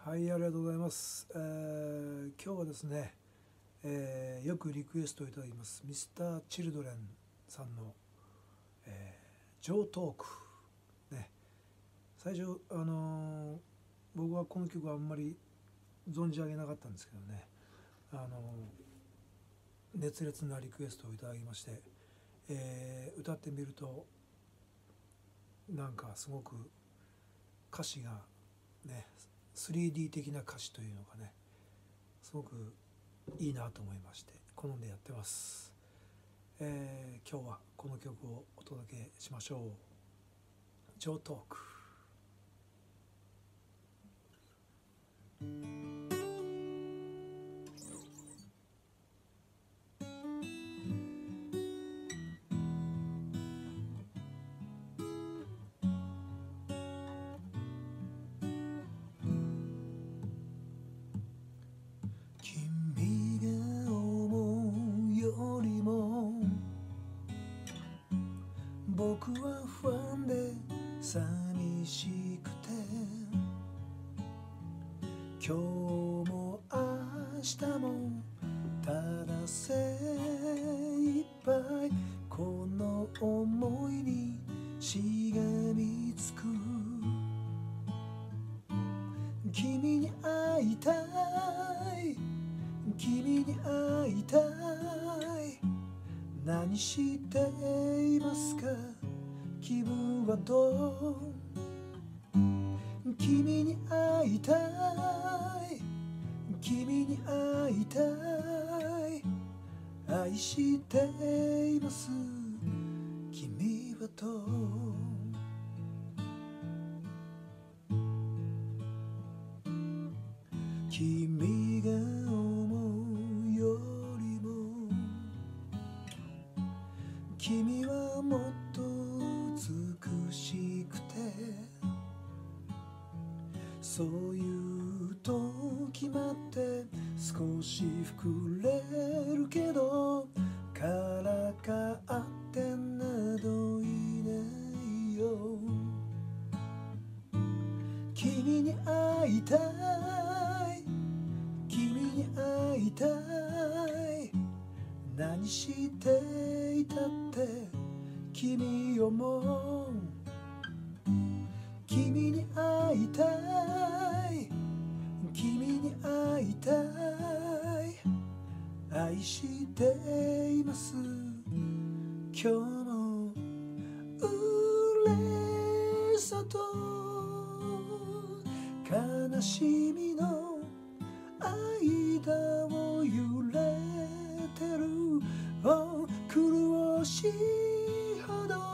はい、ありがとうございます。今日はですね、よくリクエストをいただきます Mr.Children さんの、ジョートーク、ね、最初、僕はこの曲はあんまり存じ上げなかったんですけどね、熱烈なリクエストをいただきまして、歌ってみるとなんかすごく歌詞がね 3D 的な歌詞というのがねすごくいいなと思いまして好んでやってます。今日はこの曲をお届けしましょう。ジョートーク。君が思うよりも僕は不安で寂しくて今日も明日もただ精一杯この想いにしがみつく君に会いたい君に会いたい何していますか気分はどう君に会いたい君に会いたい愛しています君はどう君が思うよりも君はもっと美しくてそう言うと決まって少し膨れるけどからかってなどいないよ君に会いたい君に会いたい何していたって君をも君に会いたい君に会いたい愛しています今日も嬉しさと悲しみの間を揺れてる苦しいほど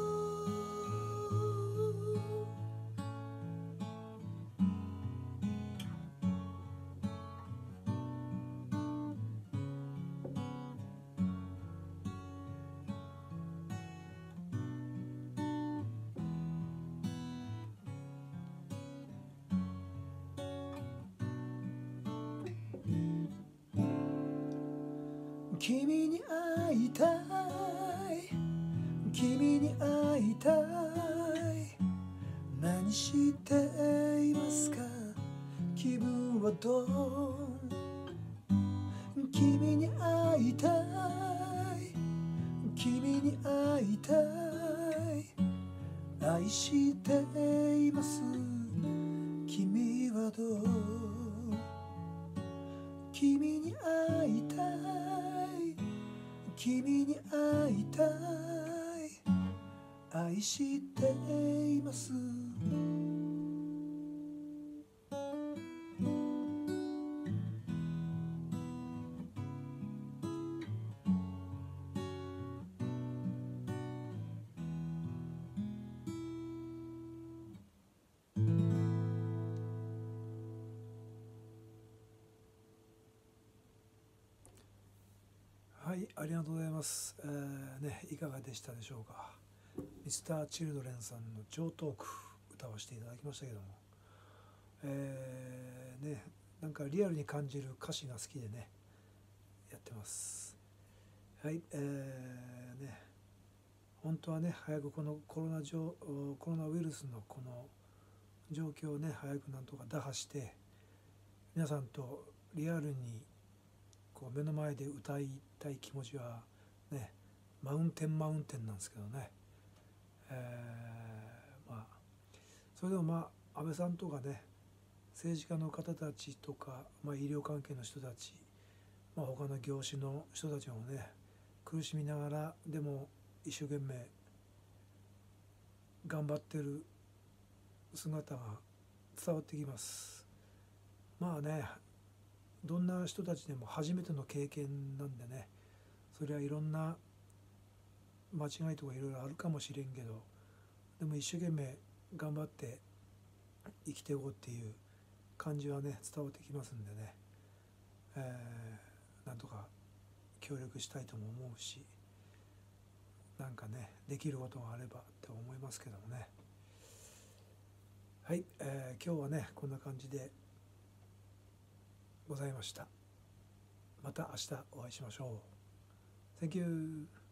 君に会いたい君に会いたい何していますか気分はどう君に会いたい君に会いたい愛しています君はどう君に会いたい君に会いたい愛していますはい、ありがとうございます。いかがでしたでしょうか。Mr.Children さんのジョートーク歌わせていただきましたけども、なんかリアルに感じる歌詞が好きでね、やってます。はい、本当はね、早くこのコロナウイルスのこの状況をね、早くなんとか打破して、 皆さんとリアルにこう目の前で歌いたい気持ちはね、マウンテンなんですけどね、まあそれでも安倍さんとかね、政治家の方たちとか、医療関係の人たち、他の業種の人たちもね、苦しみながらでも一生懸命頑張ってる姿が伝わってきます。どんな人たちでも初めての経験なんでね、それはいろんな間違いとかいろいろあるかもしれんけど、でも一生懸命頑張って生きていこうっていう感じはね伝わってきますんでね、なんとか協力したいとも思うし、なんかねできることがあればって思いますけどもね。はい、今日はねこんな感じでございました。また明日お会いしましょう。Thank you.